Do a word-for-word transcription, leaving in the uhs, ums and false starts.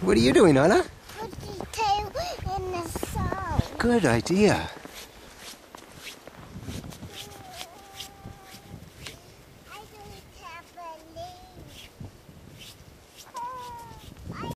What are you doing, Anna? Put the tail in the salt. Good idea.